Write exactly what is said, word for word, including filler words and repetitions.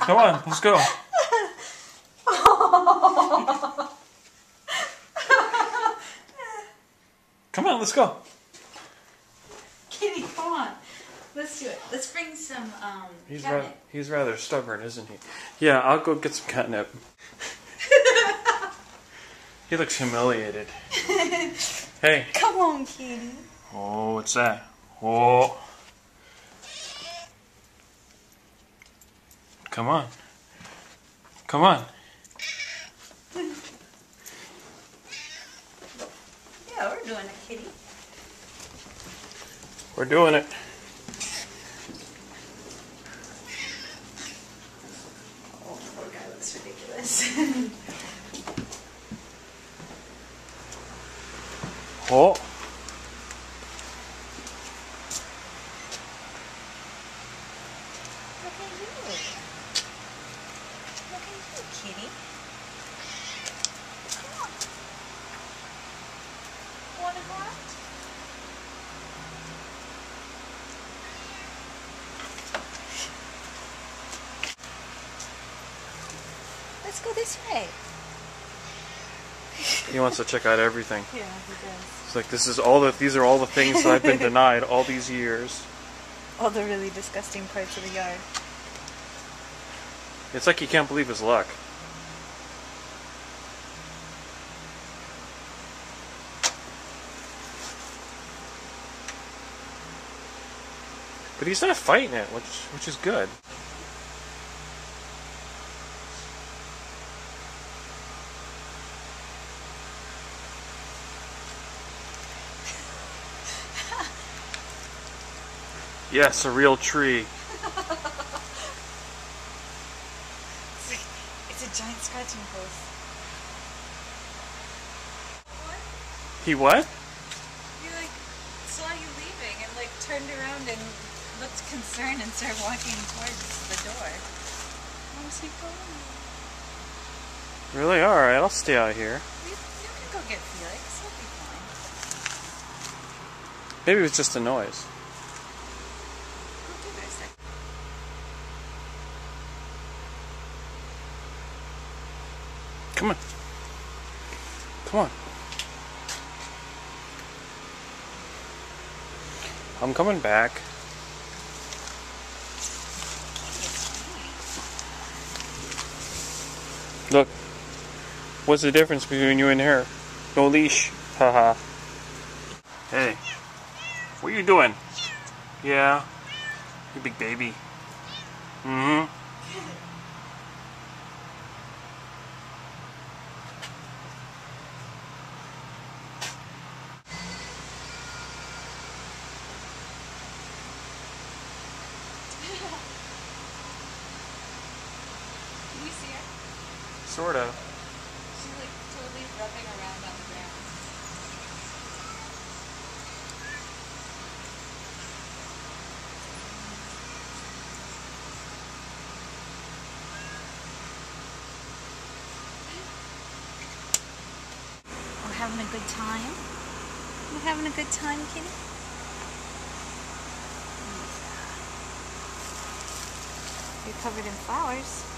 Come on, let's go. Come on, let's go. Kitty, come on. Let's do it. Let's bring some um, he's catnip. Ra he's rather stubborn, isn't he? Yeah, I'll go get some catnip. He looks humiliated. Hey. Come on, kitty. Oh, what's that? Oh. Come on. Come on. Yeah, we're doing it, kitty. We're doing it. Oh, poor guy looks ridiculous. Oh. Look at you. Look at you, kitty. Come on. Want a heart? Let's go this way. He wants to check out everything. Yeah, he does. It's like this is all the these are all the things that I've been denied all these years. All the really disgusting parts of the yard. It's like he can't believe his luck. But he's not fighting it, which which is good. Yes, a real tree. It's, like, it's a giant scratching post. What? He what? He like saw you leaving and like turned around and looked concerned and started walking towards the door. Where's he going? Really? Alright, I'll stay out here. You, you can go get Felix. He'll be fine. Maybe it was just a noise. Come on. Come on. I'm coming back. Look. What's the difference between you and her? No leash. Haha. Hey. What are you doing? Yeah. You big baby. Mm-hmm. Can you see her? Sort of. She's like totally rubbing around on the ground. We're having a good time. We're having a good time, kitty. You're covered in flowers.